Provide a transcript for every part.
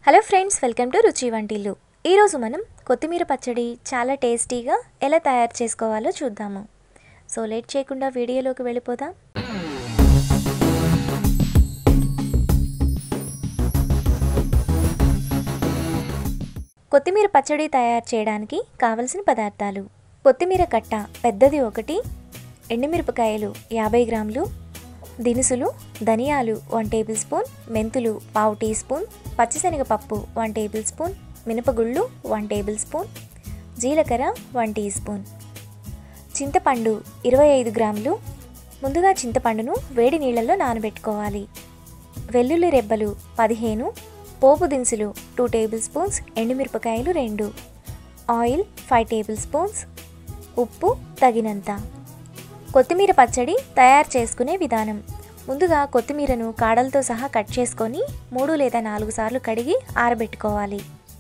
Hello friends, welcome to రుచి వంటిల్లు. ఈరోజు మనం కొత్తిమీర పచ్చడి చాలా టేస్టీగా ఎలా తయారు చేసుకోవాలో చూద్దాము. సో లేట్ చేయకుండా వీడియోలోకి వెళ్ళిపోదాం. కొత్తిమీర పచ్చడి తయారు చేయడానికి కావలసిన పదార్థాలు: కొత్తిమీర కట్ట పెద్దది 1, ఎండుమిరపకాయలు 50 గ్రాములు, దినుసులు ధనియాలు 1 టేబుల్ స్పూన్, మెంతులు 1/2 టీ స్పూన్, పచ్చిశనగపప్పు 1 టేబుల్ స్పూన్, మినపగుళ్ళు 1 టేబుల్ స్పూన్, జీలకర్ర 1 టీ స్పూన్, చింతపండు 25 గ్రాములు. ముందుగా చింతపండును వేడి నీళ్ళల్లో నానబెట్టుకోవాలి. వెల్లుల్లి రెబ్బలు 15, పోపు దినుసులు 2 టేబుల్ స్పూన్స్, ఎండుమిరపకాయలు 2, ఆయిల్ 5 టేబుల్ స్పూన్స్, ఉప్పు తగినంత. కొత్తిమీర పచ్చడి తయారు చేసుకునే విధానం: ముందుగా కొత్తిమీరను కాడలతో సహా కట్ చేసుకొని 3 లేదా 4 సార్లు కడిగి ఆరబెట్టుకోవాలి.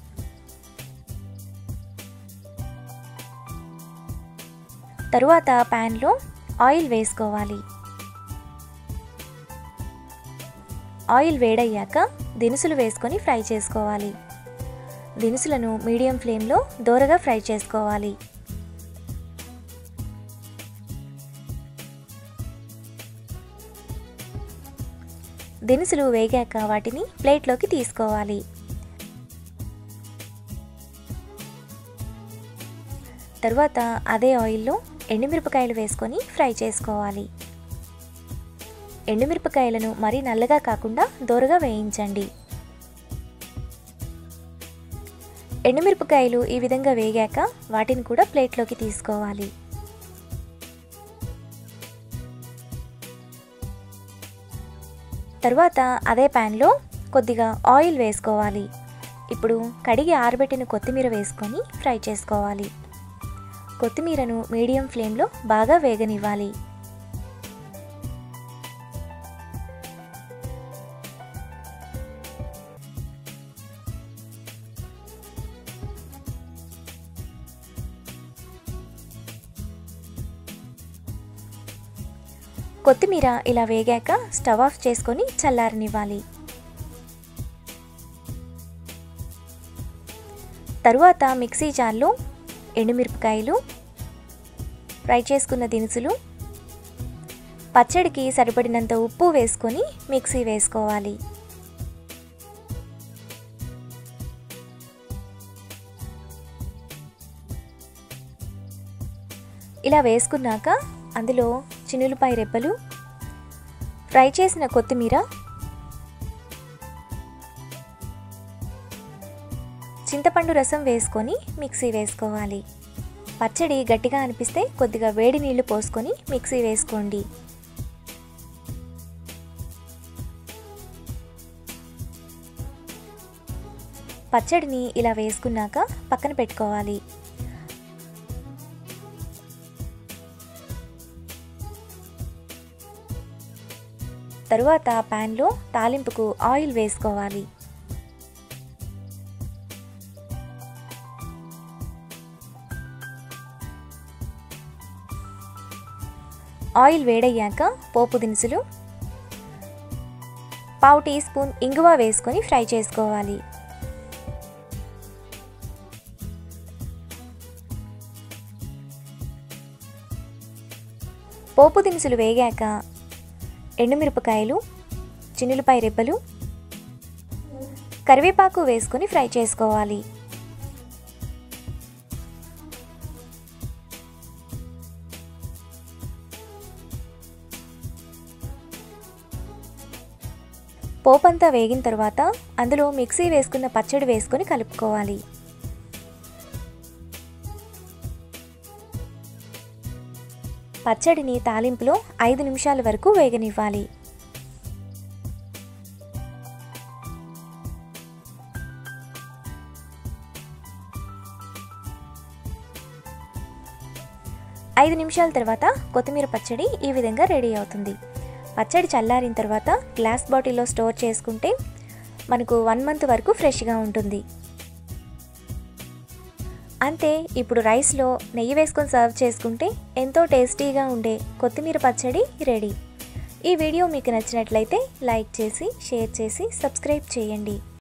తరువాత ప్యాన్లో ఆయిల్ వేసుకోవాలి. ఆయిల్ వేడయ్యాక దినుసులు వేసుకొని ఫ్రై చేసుకోవాలి. దినుసులను మీడియం ఫ్లేమ్లో దోరగా ఫ్రై చేసుకోవాలి. దినుసులు వేగాక వాటిని ప్లేట్లోకి తీసుకోవాలి. తరువాత అదే ఆయిల్లో ఎండుమిరపకాయలు వేసుకొని ఫ్రై చేసుకోవాలి. ఎండుమిరపకాయలను మరీ నల్లగా కాకుండా దోరగా వేయించండి. ఎండుమిరపకాయలు ఈ విధంగా వేగాక వాటిని కూడా ప్లేట్లోకి తీసుకోవాలి. తరువాత అదే ప్యాన్లో కొద్దిగా ఆయిల్ వేసుకోవాలి. ఇప్పుడు కడిగి ఆరబెట్టిన కొత్తిమీర వేసుకొని ఫ్రై చేసుకోవాలి. కొత్తిమీరను మీడియం ఫ్లేమ్లో బాగా వేగనివ్వాలి. కొత్తిమీర ఇలా వేగాక స్టవ్ ఆఫ్ చేసుకొని చల్లారనివ్వాలి. తరువాత మిక్సీ జార్లో ఎండుమిరపకాయలు, ఫ్రై చేసుకున్న దినుసులు, పచ్చడికి సరిపడినంత ఉప్పు వేసుకొని మిక్సీ వేసుకోవాలి. ఇలా వేసుకున్నాక అందులో చిన్నులపాయ రెబ్బలు, ఫ్రై చేసిన కొత్తిమీర, చింతపండు రసం వేసుకొని మిక్సీ వేసుకోవాలి. పచ్చడి గట్టిగా అనిపిస్తే కొద్దిగా వేడి నీళ్లు పోసుకొని మిక్సీ వేసుకోండి. పచ్చడిని ఇలా వేసుకున్నాక పక్కన పెట్టుకోవాలి. తరువాత ప్యాన్లో తాలింపుకు ఆయిల్ వేసుకోవాలి. ఆయిల్ వేడయ్యాక పోపు దినుసులు, 1/2 టీ స్పూన్ ఇంగువ వేసుకొని ఫ్రై చేసుకోవాలి. పోపు దినుసులు వేగాక ఎండుమిరపకాయలు, చిన్నులపాయ రెబ్బలు, కరివేపాకు వేసుకొని ఫ్రై చేసుకోవాలి. పోపంతా వేగిన తర్వాత అందులో మిక్సీ వేసుకున్న పచ్చడి వేసుకొని కలుపుకోవాలి. పచ్చడిని తాలింపులో 5 నిమిషాల వరకు వేగనివ్వాలి. ఐదు నిమిషాల తర్వాత కొత్తిమీర పచ్చడి ఈ విధంగా రెడీ అవుతుంది. పచ్చడి చల్లారిన తర్వాత గ్లాస్ బాటిల్లో స్టోర్ చేసుకుంటే మనకు 1 మంత్ వరకు ఫ్రెష్గా ఉంటుంది. అంతే, ఇప్పుడు రైస్లో నెయ్యి వేసుకొని సర్వ్ చేసుకుంటే ఎంతో టేస్టీగా ఉండే కొత్తిమీర పచ్చడి రెడీ. ఈ వీడియో మీకు నచ్చినట్లయితే లైక్ చేసి, షేర్ చేసి, సబ్స్క్రైబ్ చేయండి.